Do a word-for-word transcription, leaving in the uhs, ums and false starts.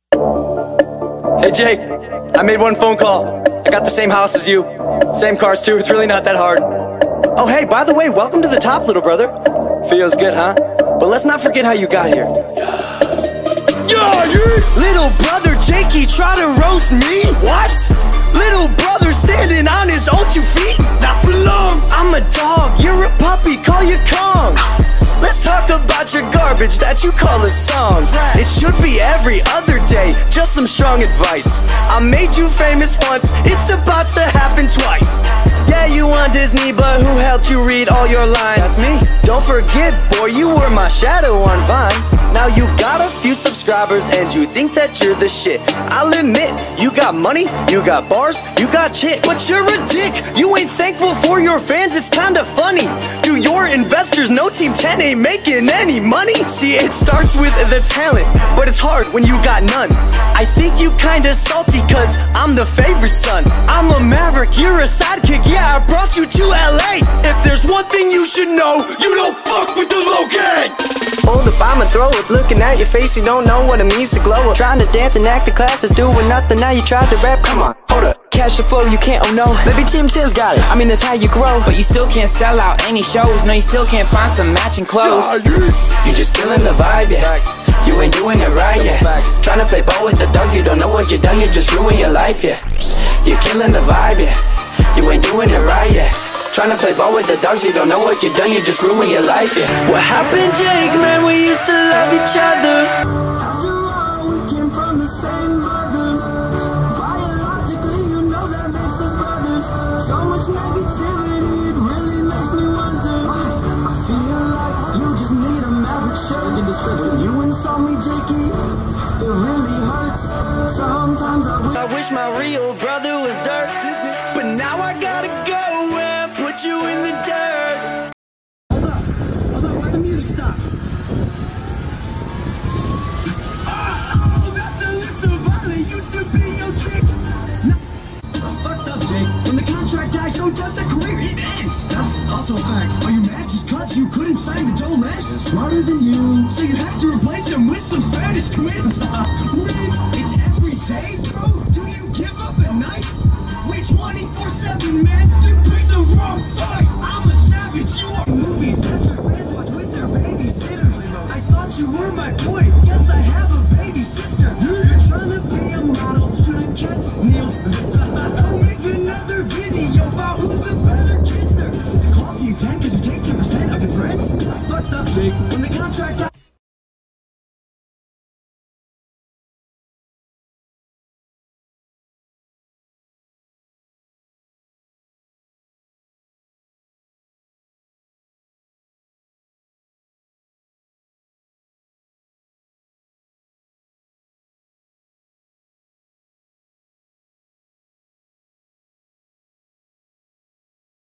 Hey Jake, I made one phone call. I got the same house as you. Same cars too, it's really not that hard. Oh hey, by the way, welcome to the top, little brother. Feels good, huh? But let's not forget how you got here. Yeah, yeah. Little brother Jakey try to roast me? What? Little brother standing on his own two feet? Not for long. I'm a dog, you're a puppy, call you Kong. Let's talk about your garbage that you call a song. It should be every other day, just some strong advice. I made you famous once, it's about to happen twice. Yeah, you on Disney, but who helped you read all your lines? That's me. Don't forget, boy, you were my shadow on Vine. Now you got a few subscribers and you think that you're the shit. I'll admit, you got money, you got bars, you got shit, but you're a dick. You ain't thankful for your fans, it's kinda funny. Do your investors know Team ten ain't making any money? See, it starts with the talent, but it's hard when you got none. I think you kinda salty cause I'm the favorite son. I'm a maverick, you're a sidekick, yeah, I brought you to L A. If there's one thing you should know, you don't fuck with the low gang. Hold up, I'ma throw it. Looking at your face, you don't know what it means to glow up. Trying to dance and act the classes, doing nothing, now you tried to rap, come on. Hold up, cash the flow, you can't, oh no. Maybe Team ten's got it, I mean that's how you grow. But you still can't sell out any shows, no you still can't find some matching clothes. You just killing the vibe, yeah. You ain't doing it right, yeah. Trying to play ball with the dogs, you don't know what you done, you just ruin your life, yeah. You're killing the vibe, yeah. You ain't doing it right, yeah. Trying to play ball with the dogs, you don't know what you done, you just ruin your life, yeah. What happened, Jake, man? We used to love each other. After all, we came from the same mother. Biologically, you know that makes us brothers. So much negativity, it really makes me wonder. I feel like you just need a maverick shirt. When you insult me, Jakey, it really hurts. Sometimes I wish I wish my real brother was dirt, but now I gotta go and put you in the dirt. Hold up, hold up, let the music stop. Oh, that's a little violent, used to be your trick. That's fucked up, Jake. When the contract dies, so does the career, it ends. That's also a fact. Are you mad just cause you couldn't sign the Joe Less? Smarter than you, so you have to replace him with some Spanish quiz. It's every day, bro.